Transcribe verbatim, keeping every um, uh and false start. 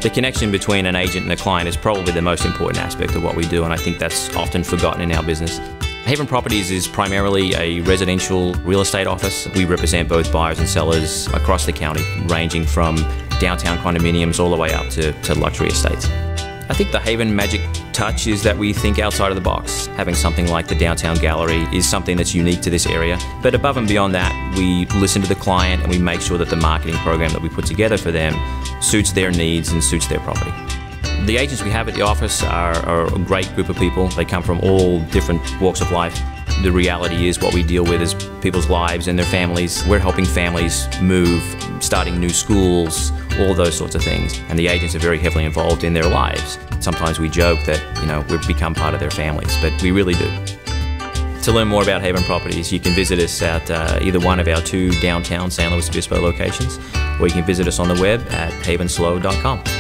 The connection between an agent and a client is probably the most important aspect of what we do, and I think that's often forgotten in our business. Haven Properties is primarily a residential real estate office. We represent both buyers and sellers across the county, ranging from downtown condominiums all the way up to, to luxury estates. I think the Haven magic touch is that we think outside of the box. Having something like the Downtown Gallery is something that's unique to this area. But above and beyond that, we listen to the client and we make sure that the marketing program that we put together for them suits their needs and suits their property. The agents we have at the office are, are a great group of people. They come from all different walks of life. The reality is what we deal with is people's lives and their families. We're helping families move, starting new schools, all those sorts of things. And the agents are very heavily involved in their lives. Sometimes we joke that, you know, we've become part of their families, but we really do. To learn more about Haven Properties, you can visit us at uh, either one of our two downtown San Luis Obispo locations, or you can visit us on the web at haven slow dot com.